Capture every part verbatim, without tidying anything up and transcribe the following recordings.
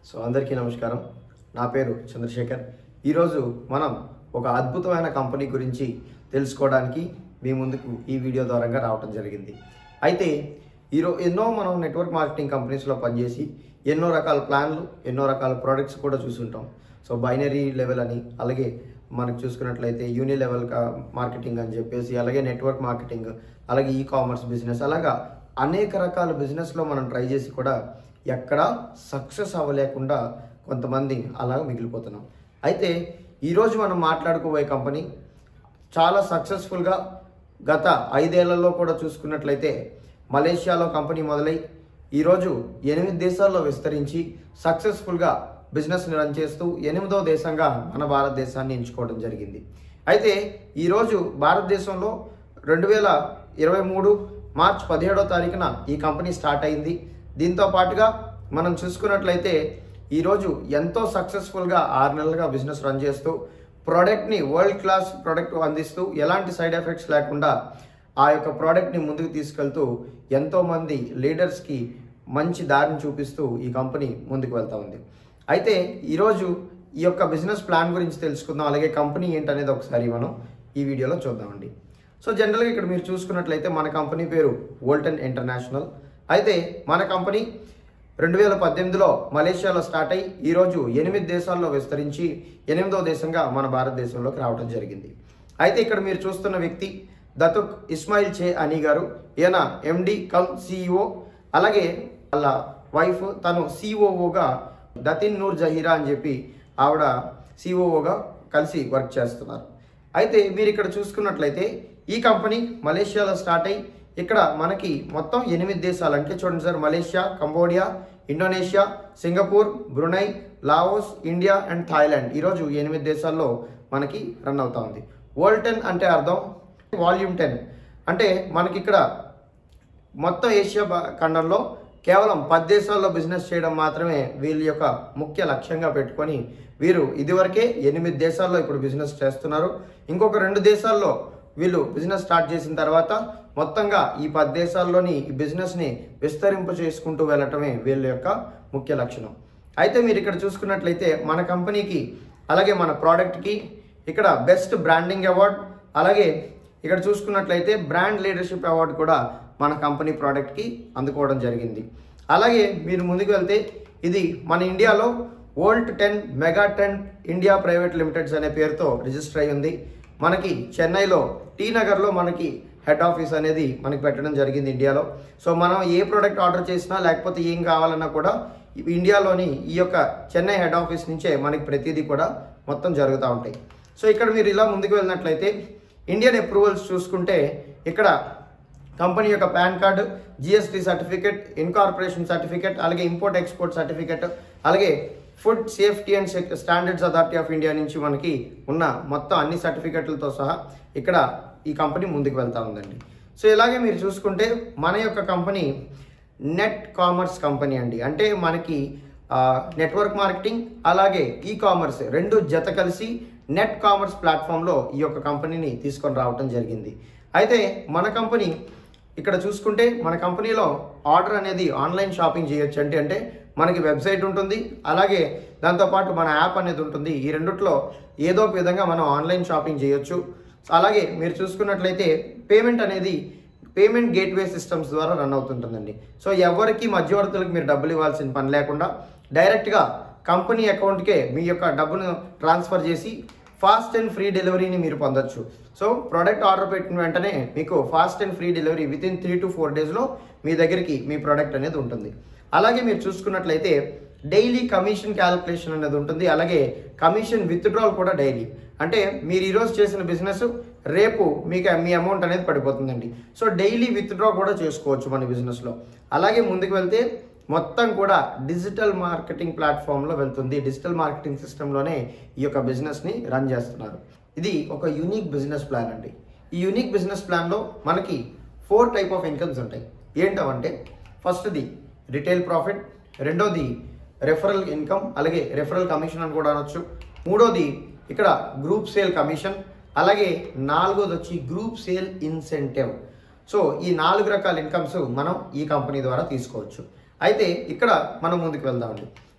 So అందరికీ నమస్కారం. నా పేరు చంద్రశేఖర్. ఈరోజు మనం ఒక అద్భుతమైన కంపెనీ గురించి తెలుసుకోవడానికి మీ ముందుకు ఈ వీడియో ద్వారా రావడం జరిగింది. అయితే ఈరోజు ఎన్నో మనం నెట్వర్క్ మార్కెటింగ్ కంపెనీస్లో పనిచేసి ఎన్నో రకాల ప్లాన్లు, ఎన్నో రకాల ప్రోడక్ట్స్ కూడా చూసుంటాం. సో బైనరీ లెవెల్ అని, అలాగే మనకు చూసుకున్నట్లయితే యూని లెవెల్ మార్కెటింగ్ అని చెప్పేసి, అలాగే నెట్వర్క్ మార్కెటింగ్, అలాగే ఈ కామర్స్ బిజినెస్, అలాగా అనేక రకాల బిజినెస్లో మనం ట్రై చేసి కూడా ఎక్కడ సక్సెస్ అవ్వలేకుండా కొంతమంది అలా మిగిలిపోతున్నాం. అయితే ఈరోజు మనం మాట్లాడుకోబోయే కంపెనీ చాలా సక్సెస్ఫుల్గా గత ఐదేళ్లలో కూడా చూసుకున్నట్లయితే మలేషియాలో కంపెనీ మొదలై ఈరోజు ఎనిమిది దేశాల్లో విస్తరించి సక్సెస్ఫుల్గా బిజినెస్ని రన్ చేస్తూ ఎనిమిదో దేశంగా మన భారతదేశాన్ని ఎంచుకోవడం జరిగింది. అయితే ఈరోజు భారతదేశంలో రెండు వేల ఇరవై మూడు మార్చ్ పదిహేడో తారీఖున ఈ కంపెనీ స్టార్ట్ అయింది. దీంతో పాటుగా మనం చూసుకున్నట్లయితే ఈరోజు ఎంతో సక్సెస్ఫుల్గా ఆరు నెలలుగా బిజినెస్ రన్ చేస్తూ ప్రోడక్ట్ని వరల్డ్ క్లాస్ ప్రోడక్ట్ అందిస్తూ ఎలాంటి సైడ్ ఎఫెక్ట్స్ లేకుండా ఆ యొక్క ప్రోడక్ట్ని ముందుకు తీసుకెళ్తూ ఎంతోమంది లీడర్స్కి మంచి దారిని చూపిస్తూ ఈ కంపెనీ ముందుకు వెళ్తూ ఉంది. అయితే ఈరోజు ఈ యొక్క బిజినెస్ ప్లాన్ గురించి తెలుసుకుందాం, అలాగే కంపెనీ ఏంటనేది ఒకసారి మనం ఈ వీడియోలో చూద్దామండి. సో జనరల్గా ఇక్కడ మీరు చూసుకున్నట్లయితే మన కంపెనీ పేరు వోల్టన్ ఇంటర్నేషనల్. అయితే మన కంపెనీ రెండు వేల పద్దెనిమిదిలో మలేషియాలో స్టార్ట్ అయ్యి ఈరోజు ఎనిమిది దేశాల్లో విస్తరించి ఎనిమిదో దేశంగా మన భారతదేశంలోకి రావడం జరిగింది. అయితే ఇక్కడ మీరు చూస్తున్న వ్యక్తి దతుక్ ఇస్మాయిల్ చే అని గారు. ఈయన ఎండి కమ్ సిఇఓ, అలాగే వాళ్ళ వైఫ్ తను సిఓఓగా దతిన్ నూర్ జహీరా అని చెప్పి ఆవిడ సిఓఓగా కలిసి వర్క్ చేస్తున్నారు. అయితే మీరు ఇక్కడ చూసుకున్నట్లయితే ఈ కంపెనీ మలేషియాలో స్టార్ట్ అయ్యి ఇక్కడ మనకి మొత్తం ఎనిమిది దేశాలు అంటే చూడండి sir, Malaysia, Cambodia, Indonesia, Singapore, Brunei, Laos, India and Thailand ఈరోజు ఎనిమిది దేశాల్లో మనకి రన్ అవుతా ఉంది. వరల్డ్ టెన్ అంటే అర్థం వాల్యూమ్ టెన్ అంటే మనకి ఇక్కడ మొత్తం ఏషియా ఖండంలో కేవలం పది దేశాల్లో బిజినెస్ చేయడం మాత్రమే వీళ్ళ యొక్క ముఖ్య లక్ష్యంగా పెట్టుకొని వీరు ఇదివరకే ఎనిమిది దేశాల్లో ఇప్పుడు బిజినెస్ చేస్తున్నారు. ఇంకొక రెండు దేశాల్లో వీళ్ళు బిజినెస్ స్టార్ట్ చేసిన తర్వాత మొత్తంగా ఈ పది దేశాల్లోని ఈ బిజినెస్ని విస్తరింప చేసుకుంటూ వెళ్ళటమే వీళ్ళ యొక్క ముఖ్య లక్షణం. అయితే మీరు ఇక్కడ చూసుకున్నట్లయితే మన కంపెనీకి అలాగే మన ప్రోడక్ట్కి ఇక్కడ బెస్ట్ బ్రాండింగ్ అవార్డ్, అలాగే ఇక్కడ చూసుకున్నట్లయితే బ్రాండ్ లీడర్షిప్ అవార్డు కూడా మన కంపెనీ ప్రోడక్ట్కి అందుకోవడం జరిగింది. అలాగే మీరు ముందుకు వెళ్తే ఇది మన ఇండియాలో volt ten mega ten India private limiteds అనే పేరుతో రిజిస్టర్ అయి ఉంది. మనకి చెన్నైలో టీ నగర్లో మనకి హెడ్ ఆఫీస్ అనేది మనకి పెట్టడం జరిగింది ఇండియాలో. సో మనం ఏ ప్రోడక్ట్ ఆర్డర్ చేసినా లేకపోతే ఏం కావాలన్నా కూడా ఇండియాలోని ఈ యొక్క చెన్నై హెడ్ ఆఫీస్ నుంచే మనకి ప్రతిదీ కూడా మొత్తం జరుగుతూ ఉంటాయి. సో ఇక్కడ మీరు ఇలా ముందుకు వెళ్ళినట్లయితే ఇండియన్ అప్రూవల్స్ చూసుకుంటే ఇక్కడ కంపెనీ యొక్క PAN card, GST certificate, incorporation certificate, అలాగే ఇంపోర్ట్ ఎక్స్పోర్ట్ సర్టిఫికేట్, అలాగే food safety and standards authority of India నుంచి మనకి ఉన్న మొత్తం అన్ని సర్టిఫికెట్లతో సహా ఇక్కడ ఈ కంపెనీ ముందుకు వెళ్తూ ఉందండి. సో ఇలాగే మీరు చూసుకుంటే మన యొక్క కంపెనీ నెట్ కామర్స్ కంపెనీ అండి. అంటే మనకి నెట్వర్క్ మార్కెటింగ్ అలాగే ఈ కామర్స్ రెండు జత కలిసి నెట్ కామర్స్ ప్లాట్ఫామ్లో ఈ యొక్క కంపెనీని తీసుకొని రావడం జరిగింది. అయితే మన కంపెనీ ఇక్కడ చూసుకుంటే మన కంపెనీలో ఆర్డర్ అనేది ఆన్లైన్ షాపింగ్ చేయొచ్చు. అంటే అంటే మనకి వెబ్సైట్ ఉంటుంది, అలాగే దాంతోపాటు మన యాప్ అనేది ఉంటుంది. ఈ రెండిట్లో ఏదో ఒక విధంగా మనం ఆన్లైన్ షాపింగ్ చేయొచ్చు. అలాగే మీరు చూసుకున్నట్లయితే పేమెంట్ అనేది పేమెంట్ గేట్వే సిస్టమ్స్ ద్వారా రన్ అవుతుంటుందండి. సో ఎవరికి మధ్యవర్తులకు మీరు డబ్బులు ఇవ్వాల్సిన పని లేకుండా డైరెక్ట్గా కంపెనీ అకౌంట్కే మీ యొక్క డబ్బును ట్రాన్స్ఫర్ చేసి ఫాస్ట్ అండ్ ఫ్రీ డెలివరీని మీరు పొందొచ్చు. సో ప్రోడక్ట్ ఆర్డర్ పెట్టిన వెంటనే మీకు fast and free delivery within three to four డేస్లో మీ దగ్గరికి మీ ప్రోడక్ట్ అనేది ఉంటుంది. అలాగే మీరు చూసుకున్నట్లయితే డైలీ కమిషన్ క్యాలిక్యులేషన్ అనేది ఉంటుంది. అలాగే కమిషన్ విత్డ్రాల్ కూడా డైలీ. అంటే మీరు ఈరోజు చేసిన బిజినెస్ రేపు మీకు మీ అమౌంట్ అనేది పడిపోతుందండి. సో డైలీ విత్డ్రా కూడా చేసుకోవచ్చు మన బిజినెస్లో. అలాగే ముందుకు వెళ్తే మొత్తం కూడా డిజిటల్ మార్కెటింగ్ ప్లాట్ఫామ్లో వెళ్తుంది. డిజిటల్ మార్కెటింగ్ సిస్టంలోనే ఈ యొక్క బిజినెస్ని రన్ చేస్తున్నారు. ఇది ఒక యూనిక్ బిజినెస్ ప్లాన్ అండి. ఈ యూనిక్ బిజినెస్ ప్లాన్లో మనకి ఫోర్ టైప్ ఆఫ్ ఇన్కమ్స్ ఉంటాయి. ఏంటంటే ఫస్ట్ది రిటైల్ ప్రాఫిట్, రెండోది రెఫరల్ ఇన్కమ్, అలాగే రెఫరల్ కమిషన్ అని కూడా అనొచ్చు. మూడోది ఇక్కడ గ్రూప్ సేల్ కమిషన్, అలాగే నాలుగోది వచ్చి గ్రూప్ సేల్ ఇన్సెంటివ్. సో ఈ నాలుగు రకాల ఇన్కమ్స్ మనం ఈ కంపెనీ ద్వారా తీసుకోవచ్చు. అయితే ఇక్కడ మనం ముందుకు వెళ్దామండి.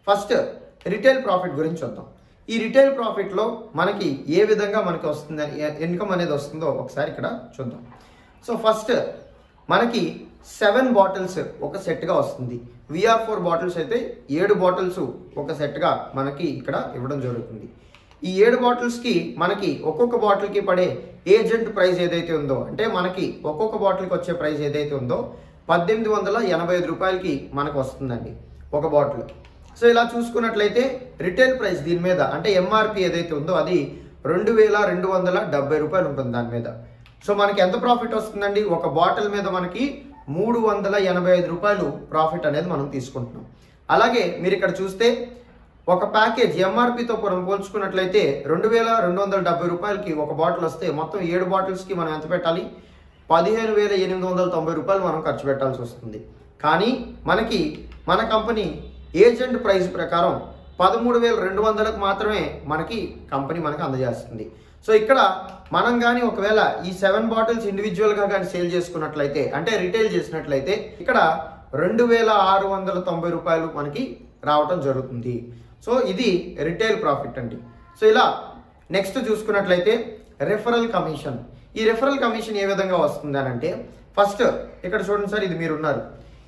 ఫస్ట్ రిటైల్ ప్రాఫిట్ గురించి చూద్దాం. ఈ రిటైల్ ప్రాఫిట్లో మనకి ఏ విధంగా మనకి వస్తుంది ఇన్కమ్ అనేది వస్తుందో ఒకసారి ఇక్కడ చూద్దాం. సో ఫస్ట్ మనకి సెవెన్ బాటిల్స్ ఒక సెట్గా వస్తుంది. విఆర్ ఫోర్ బాటిల్స్ అయితే ఏడు బాటిల్స్ ఒక సెట్గా మనకి ఇక్కడ ఇవ్వడం జరుగుతుంది. ఈ ఏడు బాటిల్స్కి మనకి ఒక్కొక్క బాటిల్కి పడే ఏజెంట్ ప్రైస్ ఏదైతే ఉందో, అంటే మనకి ఒక్కొక్క బాటిల్కి వచ్చే ప్రైస్ ఏదైతే ఉందో పద్దెనిమిది వందల ఎనభై ఐదు రూపాయలకి మనకు వస్తుందండి ఒక బాటిల్. సో ఇలా చూసుకున్నట్లయితే రిటైల్ ప్రైస్ దీని మీద అంటే ఎంఆర్పి ఏదైతే ఉందో అది రెండు వేల రెండు వందల డెబ్బై రూపాయలు ఉంటుంది దాని మీద. సో మనకి ఎంత ప్రాఫిట్ వస్తుందండి? ఒక బాటిల్ మీద మనకి మూడు వందల ఎనభై ఐదు రూపాయలు ప్రాఫిట్ అనేది మనం తీసుకుంటున్నాం. అలాగే మీరు ఇక్కడ చూస్తే ఒక ప్యాకేజ్ ఎంఆర్పితో మనం పోల్చుకున్నట్లయితే రెండు వేల రెండు వందల డెబ్బై రూపాయలకి ఒక బాటిల్ వస్తే మొత్తం ఏడు బాటిల్స్కి మనం ఎంత పెట్టాలి? పదిహేను వేల ఎనిమిది వందల తొంభై రూపాయలు మనం ఖర్చు పెట్టాల్సి వస్తుంది. కానీ మనకి మన కంపెనీ ఏజెంట్ ప్రైస్ ప్రకారం పదమూడు వేల రెండు వందలకు మాత్రమే మనకి కంపెనీ మనకు అందజేస్తుంది. సో ఇక్కడ మనం కానీ ఒకవేళ ఈ సెవెన్ బాటిల్స్ ఇండివిజువల్గా కానీ సేల్ చేసుకున్నట్లయితే అంటే రిటైల్ చేసినట్లయితే ఇక్కడ రెండు వేల ఆరు వందల తొంభై రూపాయలు మనకి రావటం జరుగుతుంది. సో ఇది రిటైల్ ప్రాఫిట్ అండి. సో ఇలా నెక్స్ట్ చూసుకున్నట్లయితే రెఫరల్ కమిషన్. ఈ రెఫరల్ కమిషన్ ఏ విధంగా వస్తుంది అని అంటే ఫస్ట్ ఇక్కడ చూడండి సార్, ఇది మీరు ఉన్నారు,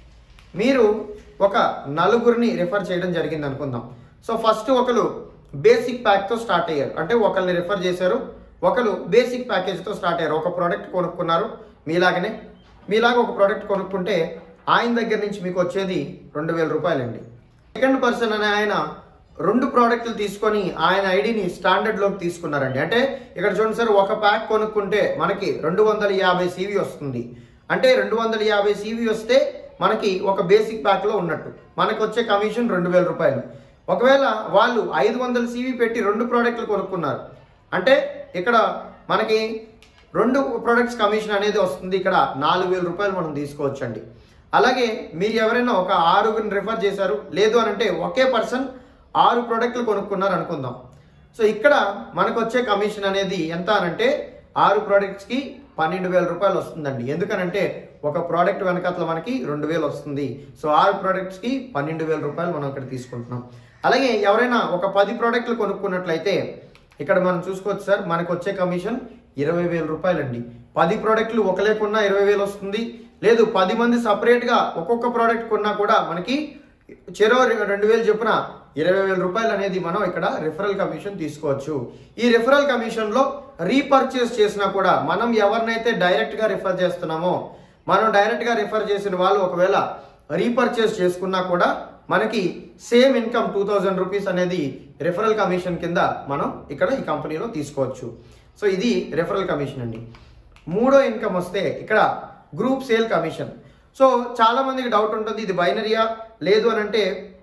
మీరు ఒక నలుగురిని రిఫర్ చేయడం జరిగింది అనుకుందాం. సో ఫస్ట్ ఒకరు బేసిక్ ప్యాక్తో స్టార్ట్ అయ్యారు, అంటే ఒకరిని రిఫర్ చేశారు, ఒకరు బేసిక్ ప్యాకేజ్తో స్టార్ట్ అయ్యారు, ఒక ప్రోడక్ట్ కొనుక్కున్నారు మీలాగనే. మీలాగా ఒక ప్రోడక్ట్ కొనుక్కుంటే ఆయన దగ్గర నుంచి మీకు వచ్చేది రెండు వేల రూపాయలండి. సెకండ్ పర్సన్ అనే ఆయన రెండు ప్రోడక్ట్లు తీసుకొని ఆయన ఐడిని స్టాండర్డ్లోకి తీసుకున్నారండి. అంటే ఇక్కడ చూడండి సార్, ఒక ప్యాక్ కొనుక్కుంటే మనకి రెండు వందల యాభై సివి వస్తుంది. అంటే రెండు వందల యాభై సివి వస్తే మనకి ఒక బేసిక్ ప్యాక్లో ఉన్నట్టు మనకు వచ్చే కమిషన్ రెండు వేల రూపాయలు. ఒకవేళ వాళ్ళు ఐదు వందల సివి పెట్టి రెండు ప్రోడక్ట్లు కొనుక్కున్నారు అంటే ఇక్కడ మనకి రెండు ప్రొడక్ట్స్ కమిషన్ అనేది వస్తుంది. ఇక్కడ నాలుగు వేల రూపాయలు మనం తీసుకోవచ్చండి. అలాగే మీరు ఎవరైనా ఒక ఆరుగురిని రిఫర్ చేశారు, లేదు అని అంటే ఒకే పర్సన్ ఆరు ప్రోడక్ట్లు కొనుక్కున్నారు అనుకుందాం. సో ఇక్కడ మనకు వచ్చే కమిషన్ అనేది ఎంత అనంటే ఆరు ప్రోడక్ట్స్కి పన్నెండు వేల రూపాయలు వస్తుందండి. ఎందుకనంటే ఒక ప్రోడక్ట్ వెనకాతల మనకి రెండు వేలు వస్తుంది. సో ఆరు ప్రోడక్ట్స్కి పన్నెండు వేల రూపాయలు మనం ఇక్కడ తీసుకుంటున్నాం. అలాగే ఎవరైనా ఒక పది ప్రోడక్ట్లు కొనుక్కున్నట్లయితే ఇక్కడ మనం చూసుకోవచ్చు సార్, మనకు వచ్చే కమిషన్ ఇరవై వేల రూపాయలు అండి. పది ప్రోడక్ట్లు ఒకలే కొన్నా ఇరవై వేలు వస్తుంది, లేదు పది మంది సపరేట్గా ఒక్కొక్క ప్రోడక్ట్ కొన్నా కూడా మనకి చెరో రెండు వేలు చొప్పున ఇరవై వేల రూపాయలు అనేది మనం ఇక్కడ రిఫరల్ కమిషన్ తీసుకోవచ్చు. ఈ రిఫరల్ కమిషన్లో రీపర్చేస్ చేసినా కూడా మనం ఎవరినైతే డైరెక్ట్గా రిఫర్ చేస్తున్నామో మనం డైరెక్ట్గా రిఫర్ చేసిన వాళ్ళు ఒకవేళ రీపర్చేస్ చేసుకున్నా కూడా మనకి same income two thousand rupees అనేది రిఫరల్ కమిషన్ కింద మనం ఇక్కడ ఈ కంపెనీలో తీసుకోవచ్చు. సో ఇది రిఫరల్ కమిషన్ అండి. మూడో ఇన్కమ్ వస్తే ఇక్కడ గ్రూప్ సేల్ కమిషన్. సో చాలా మందికి డౌట్ ఉంటుంది, ఇది బైనరీయా లేదు అని అంటే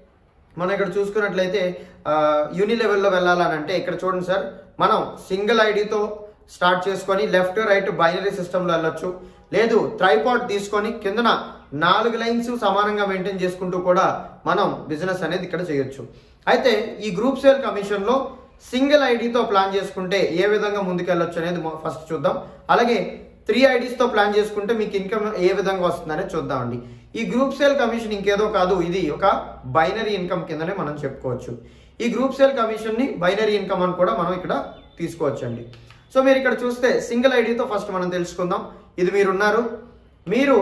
మనం ఇక్కడ చూసుకున్నట్లయితే యూని లెవెల్లో వెళ్ళాలని అంటే ఇక్కడ చూడండి సార్, మనం సింగిల్ ఐడితో స్టార్ట్ చేసుకొని లెఫ్ట్ రైట్ బైనరీ సిస్టంలో వెళ్ళొచ్చు, లేదు ట్రైపాడ్ తీసుకొని కిందన నాలుగు లైన్స్ సమానంగా మెయింటైన్ చేసుకుంటూ కూడా మనం బిజినెస్ అనేది ఇక్కడ చేయొచ్చు. అయితే ఈ గ్రూప్ సేల్ కమిషన్లో సింగిల్ ఐడితో ప్లాన్ చేసుకుంటే ఏ విధంగా ముందుకెళ్ళొచ్చు అనేది ఫస్ట్ చూద్దాం. అలాగే త్రీ ఐడీస్తో ప్లాన్ చేసుకుంటే మీకు ఇన్కమ్ ఏ విధంగా వస్తుందనేది చూద్దామండి. ఈ గ్రూప్ సేల్ కమిషన్ ఇంకేదో కాదు, ఇది ఒక బైనరీ ఇన్కమ్ కిందనే మనం చెప్పుకోవచ్చు. ఈ గ్రూప్ సేల్ కమిషన్ని బైనరీ ఇన్కమ్ అని కూడా మనం ఇక్కడ తీసుకోవచ్చండి. సో మీరు ఇక్కడ చూస్తే సింగిల్ ఐడితో ఫస్ట్ మనం తెలుసుకుందాం. ఇది మీరున్నారు, మీరు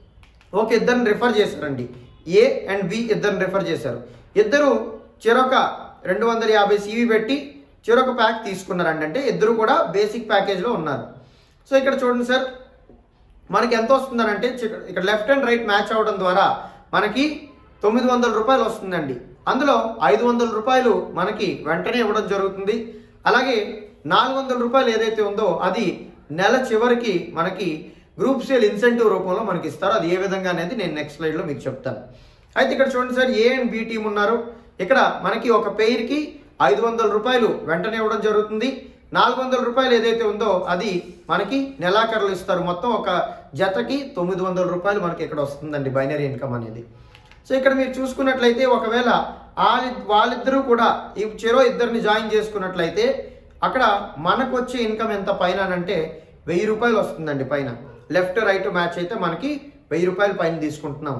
ఒక ఇద్దరిని రిఫర్ చేశారండి, ఏ అండ్ బి ఇద్దరిని రిఫర్ చేశారు. ఇద్దరు చెరొక రెండు వందల యాభై సివి పెట్టి చెరొక ప్యాక్ తీసుకున్నారండి. అంటే ఇద్దరు కూడా బేసిక్ ప్యాకేజ్లో ఉన్నారు. సో ఇక్కడ చూడండి సార్, మనకి ఎంత వస్తుందనంటే ఇక్కడ లెఫ్ట్ అండ్ రైట్ మ్యాచ్ అవ్వడం ద్వారా మనకి తొమ్మిది వందల రూపాయలు వస్తుందండి. అందులో ఐదు వందల రూపాయలు మనకి వెంటనే ఇవ్వడం జరుగుతుంది. అలాగే నాలుగు వందల రూపాయలు ఏదైతే ఉందో అది నెల చివరికి మనకి గ్రూప్ సేల్ ఇన్సెంటివ్ రూపంలో మనకి ఇస్తారు. అది ఏ విధంగా అనేది నేను నెక్స్ట్ స్లైడ్లో మీకు చెప్తాను. అయితే ఇక్కడ చూడండి sir, A and B team ఉన్నారు. ఇక్కడ మనకి ఒక పెయిర్కి ఐదు వందల రూపాయలు వెంటనే ఇవ్వడం జరుగుతుంది. నాలుగు వందల రూపాయలు ఏదైతే ఉందో అది మనకి నెలాఖరులు ఇస్తారు. మొత్తం ఒక జతకి తొమ్మిది వందల రూపాయలు మనకి ఇక్కడ వస్తుందండి బైనరీ ఇన్కమ్ అనేది. సో ఇక్కడ మీరు చూసుకున్నట్లయితే ఒకవేళ వాళ్ళ వాళ్ళిద్దరూ కూడా ఈ చెరో ఇద్దరిని జాయిన్ చేసుకున్నట్లయితే అక్కడ మనకు వచ్చే ఇన్కమ్ ఎంత పైన అంటే వెయ్యి రూపాయలు వస్తుందండి పైన. లెఫ్ట్ రైట్ మ్యాచ్ అయితే మనకి వెయ్యి రూపాయలు పైన తీసుకుంటున్నాం.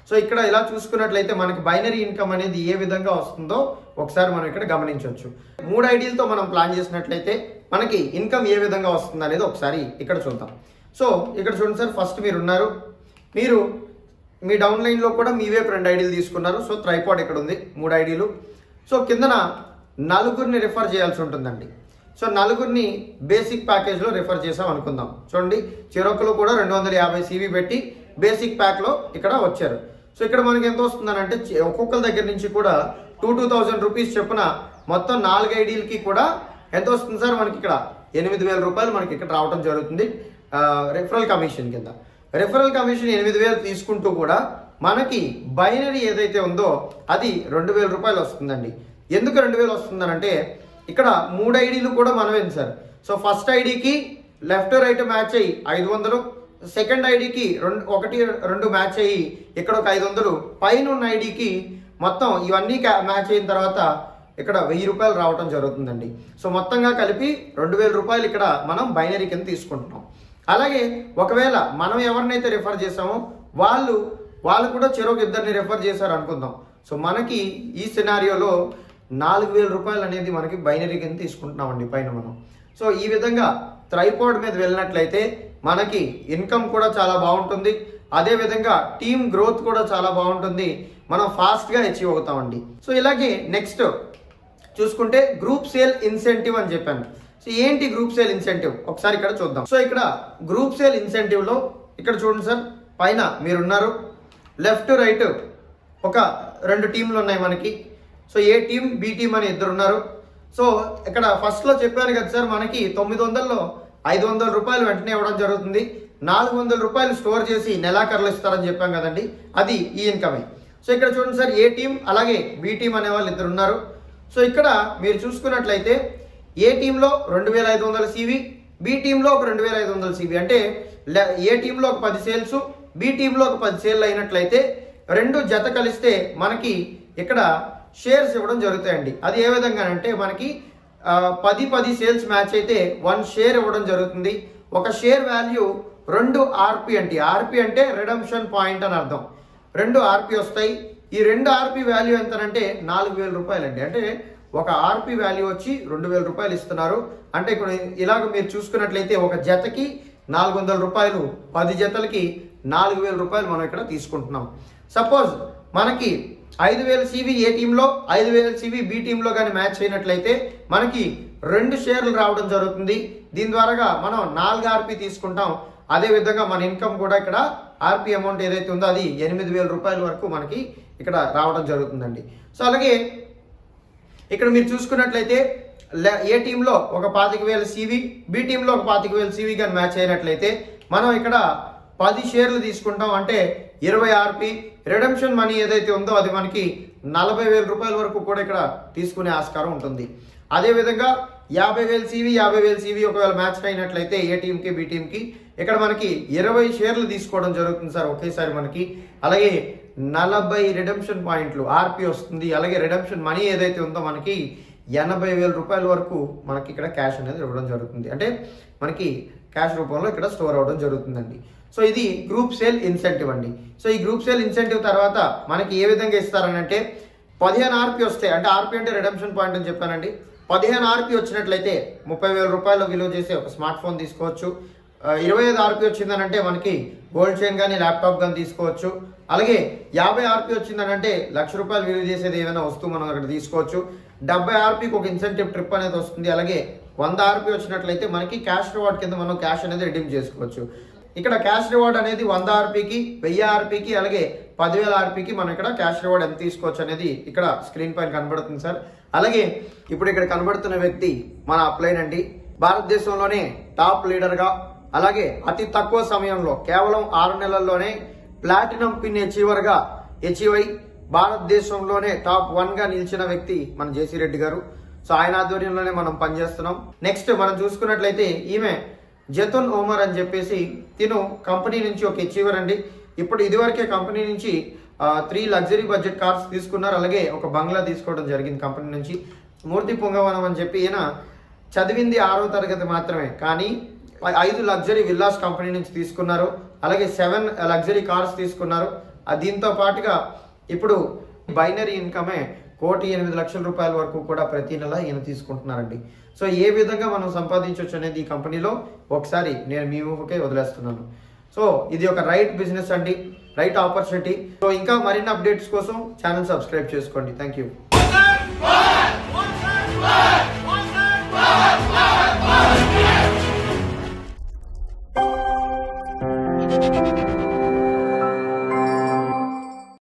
సో ఇక్కడ ఇలా చూసుకున్నట్లయితే మనకి బైనరీ ఇన్కమ్ అనేది ఏ విధంగా వస్తుందో ఒకసారి మనం ఇక్కడ గమనించవచ్చు. మూడు ఐడీలతో మనం ప్లాన్ చేసినట్లయితే మనకి ఇన్కమ్ ఏ విధంగా వస్తుంది అనేది ఒకసారి ఇక్కడ చూద్దాం. సో ఇక్కడ చూడండి సార్, ఫస్ట్ మీరు ఉన్నారు, మీరు మీ డౌన్లైన్లో కూడా మీ వైపు రెండు ఐడీలు తీసుకున్నారు. సో ట్రైపాడ్ ఇక్కడ ఉంది, మూడు ఐడీలు. సో కిందన నలుగురిని రిఫర్ చేయాల్సి ఉంటుందండి. సో నలుగురిని బేసిక్ ప్యాకేజ్లో రిఫర్ చేసాం అనుకుందాం. చూడండి, చిరొక్కలు కూడా రెండు వందల యాభై సీవీ పెట్టి బేసిక్ ప్యాక్లో ఇక్కడ వచ్చారు. సో ఇక్కడ మనకి ఎంత వస్తుందని అంటే ఒక్కొక్కరి దగ్గర నుంచి కూడా టూ టూ థౌజండ్ రూపీస్ చొప్పున మొత్తం నాలుగు ఐడీలకి కూడా ఎంత వస్తుంది సార్, మనకి ఇక్కడ ఎనిమిది వేల రూపాయలు మనకి ఇక్కడ రావడం జరుగుతుంది రిఫరల్ కమిషన్ కింద. రిఫరల్ కమిషన్ ఎనిమిది వేలు తీసుకుంటూ కూడా మనకి బైనరీ ఏదైతే ఉందో అది రెండు వేల రూపాయలు వస్తుందండి. ఎందుకు రెండు వేలు వస్తుందనంటే ఇక్కడ మూడు ఐడీలు కూడా మనమే సార్. సో ఫస్ట్ ఐడీకి లెఫ్ట్ రైట్ మ్యాచ్ అయ్యి ఐదు వందలు, సెకండ్ ఐడీకి రెండు ఒకటి రెండు మ్యాచ్ అయ్యి ఇక్కడ ఒక ఐదు వందలు, పైన ఉన్న ఐడీకి మొత్తం ఇవన్నీ మ్యాచ్ అయిన తర్వాత ఇక్కడ వెయ్యి రూపాయలు రావడం జరుగుతుందండి. సో మొత్తంగా కలిపి రెండు వేల రూపాయలు ఇక్కడ మనం బైనరీ కింద తీసుకుంటున్నాం. అలాగే ఒకవేళ మనం ఎవరినైతే రిఫర్ చేసామో వాళ్ళు వాళ్ళు కూడా చెరొక ఇద్దరిని రిఫర్ చేశారు అనుకుందాం. సో మనకి ఈ సినారియోలో నాలుగు వేల రూపాయలు అనేది మనకి బైనరీ కింద తీసుకుంటున్నామండి పైన మనం. సో ఈ విధంగా ట్రైపాడ్ మీద వెళ్ళినట్లయితే మనకి ఇన్కమ్ కూడా చాలా బాగుంటుంది, అదేవిధంగా టీమ్ గ్రోత్ కూడా చాలా బాగుంటుంది, మనం ఫాస్ట్గా అచీవ్ అవుతామండి. సో ఇలాగే నెక్స్ట్ చూసుకుంటే గ్రూప్ సేల్ ఇన్సెంటివ్ అని చెప్పాను. సో ఏంటి గ్రూప్ సేల్ ఇన్సెంటివ్ ఒకసారి ఇక్కడ చూద్దాం. సో ఇక్కడ గ్రూప్ సేల్ ఇన్సెంటివ్లో ఇక్కడ చూడండి సార్, పైన మీరున్నారు, లెఫ్ట్ రైట్ ఒక రెండు టీంలు ఉన్నాయి మనకి. So A team B team అని ఇద్దరు ఉన్నారు. సో ఇక్కడ ఫస్ట్లో చెప్పాను కదా సార్, మనకి తొమ్మిది వందల్లో ఐదు వందల రూపాయలు వెంటనే ఇవ్వడం జరుగుతుంది, నాలుగు వందల రూపాయలు స్టోర్ చేసి నెలాఖరులు ఇస్తారని చెప్పాం కదండి, అది ఈ ఇన్కమే. సో ఇక్కడ చూడండి సార్, ఏ టీం అలాగే బి టీం అనే వాళ్ళు ఇద్దరు ఉన్నారు. సో ఇక్కడ మీరు చూసుకున్నట్లయితే ఏ టీంలో రెండు వేల ఐదు వందల సీవీ, బి టీంలో ఒక రెండు వేల ఐదు వందల సీవీ, అంటే ఏ టీంలో ఒక పది సేల్స్, బి టీంలో ఒక పది సేల్ అయినట్లయితే రెండు జత కలిస్తే మనకి ఇక్కడ షేర్స్ ఇవ్వడం జరుగుతాయండి. అది ఏ విధంగా అంటే మనకి పది పది సేల్స్ మ్యాచ్ అయితే వన్ షేర్ ఇవ్వడం జరుగుతుంది. ఒక షేర్ వాల్యూ రెండు ఆర్పి అంటే ఆర్పి అంటే రిడమ్షన్ పాయింట్ అని అర్థం. రెండు ఆర్పి వస్తాయి. ఈ రెండు ఆర్పి వాల్యూ ఎంతనంటే నాలుగు వేల రూపాయలు అండి. అంటే ఒక ఆర్పి వాల్యూ వచ్చి రెండు వేల రూపాయలు ఇస్తున్నారు. అంటే ఇప్పుడు ఇలాగ మీరు చూసుకున్నట్లయితే ఒక జతకి నాలుగు వందల రూపాయలు, పది జతలకి నాలుగు వేల రూపాయలు మనం ఇక్కడ తీసుకుంటున్నాం. సపోజ్ మనకి ఐదు వేల సీవీ ఏ టీంలో, ఐదు వేల సీవీ బి టీంలో కానీ మ్యాచ్ అయినట్లయితే మనకి రెండు షేర్లు రావడం జరుగుతుంది. దీని ద్వారా మనం నాలుగు ఆర్పి తీసుకుంటాం. అదేవిధంగా మన ఇన్కమ్ కూడా ఇక్కడ ఆర్పి అమౌంట్ ఏదైతే ఉందో అది ఎనిమిది వేల రూపాయల వరకు మనకి ఇక్కడ రావడం జరుగుతుందండి. సో అలాగే ఇక్కడ మీరు చూసుకున్నట్లయితే ఏ టీంలో ఒక పాతిక వేల సీవీ, బి టీంలో ఒక పాతిక వేల సీవీ కానీ మ్యాచ్ అయినట్లయితే మనం ఇక్కడ పది షేర్లు తీసుకుంటాం. అంటే ఇరవై ఆర్పి. రిడమ్షన్ మనీ ఏదైతే ఉందో అది మనకి నలభై వేల రూపాయల వరకు కూడా ఇక్కడ తీసుకునే ఆస్కారం ఉంటుంది. అదేవిధంగా యాభై వేల సీవీ, యాభై వేల సీవీ ఒకవేళ మ్యాచ్ అయినట్లయితే ఏ టీంకి బి టీంకి ఇక్కడ మనకి ఇరవై షేర్లు తీసుకోవడం జరుగుతుంది సార్ ఒకేసారి మనకి. అలాగే నలభై రిడమ్షన్ పాయింట్లు ఆర్పి వస్తుంది. అలాగే రిడమ్షన్ మనీ ఏదైతే ఉందో మనకి ఎనభై వేల రూపాయల వరకు మనకి ఇక్కడ క్యాష్ అనేది ఇవ్వడం జరుగుతుంది. అంటే మనకి క్యాష్ రూపంలో ఇక్కడ స్టోర్ అవ్వడం జరుగుతుందండి. సో ఇది గ్రూప్ సేల్ ఇన్సెంటివ్ అండి. సో ఈ గ్రూప్ సేల్ ఇన్సెంటివ్ తర్వాత మనకి ఏ విధంగా ఇస్తారని అంటే పదిహేను ఆర్పి వస్తాయి. అంటే ఆర్పి అంటే రిడమ్షన్ పాయింట్ అని చెప్పానండి. పదిహేను ఆర్పి వచ్చినట్లయితే ముప్పై వేల రూపాయలు విలువ చేసే ఒక స్మార్ట్ ఫోన్ తీసుకోవచ్చు. ఇరవై ఐదు ఆర్పి వచ్చిందని అంటే మనకి గోల్డ్ చైన్ కానీ ల్యాప్టాప్ కానీ తీసుకోవచ్చు. అలాగే యాభై ఆర్పి వచ్చిందని అంటే లక్ష రూపాయలు విలువ చేసేది ఏదైనా వస్తువు మనం అక్కడ తీసుకోవచ్చు. డెబ్బై ఆర్పికి ఒక ఇన్సెంటివ్ ట్రిప్ అనేది వస్తుంది. అలాగే వంద ఆర్పి వచ్చినట్లయితే మనకి క్యాష్ రివార్డ్ కింద మనం క్యాష్ అనేది రిడీమ్ చేసుకోవచ్చు. ఇక్కడ క్యాష్ రివార్డ్ అనేది వంద ఆర్పికి, వెయ్యి ఆర్పికి, అలాగే పదివేల ఆర్పికి మనం ఇక్కడ క్యాష్ రివార్డ్ ఎంత తీసుకోవచ్చు అనేది ఇక్కడ స్క్రీన్ పైన కనబడుతుంది సార్. అలాగే ఇప్పుడు ఇక్కడ కనబడుతున్న వ్యక్తి మన అప్లైన్ అండి. భారతదేశంలోనే టాప్ లీడర్గా, అలాగే అతి తక్కువ సమయంలో కేవలం ఆరు నెలల్లోనే ప్లాటినం పిన్ అచీవర్గా అచీవ్ అయి భారతదేశంలోనే టాప్ వన్ గా నిలిచిన వ్యక్తి మన జేసీ రెడ్డి గారు. సో ఆయన ఆధ్వర్యంలోనే మనం పనిచేస్తున్నాం. నెక్స్ట్ మనం చూసుకున్నట్లయితే ఈమె జతున్ ఓమర్ అని చెప్పేసి తిను కంపెనీ నుంచి ఒక అచీవర్ అండి. ఇప్పుడు ఇదివరకే కంపెనీ నుంచి త్రీ లగ్జరీ బడ్జెట్ కార్స్ తీసుకున్నారు. అలాగే ఒక బంగ్లా తీసుకోవడం జరిగింది కంపెనీ నుంచి. మూర్తి పొంగవనం అని చెప్పి ఈయన చదివింది ఆరో తరగతి మాత్రమే, కానీ ఐదు లగ్జరీ విల్లాస్ కంపెనీ నుంచి తీసుకున్నారు. అలాగే సెవెన్ లగ్జరీ కార్స్ తీసుకున్నారు. దీంతో పాటుగా ఇప్పుడు బైనరీ ఇన్కమే కోటి ఎనిమిది లక్షల రూపాయల వరకు కూడా ప్రతి నెల ఈయన తీసుకుంటున్నారండి. సో ఏ విధంగా మనం సంపాదించవచ్చు అనేది ఈ కంపెనీలో ఒకసారి నేను మీ ఊహకే వదిలేస్తున్నాను. సో ఇది ఒక రైట్ బిజినెస్ అండి, రైట్ ఆపర్చునిటీ. సో ఇంకా మరిన్ని అప్డేట్స్ కోసం ఛానల్ సబ్స్క్రైబ్ చేసుకోండి. Thank you.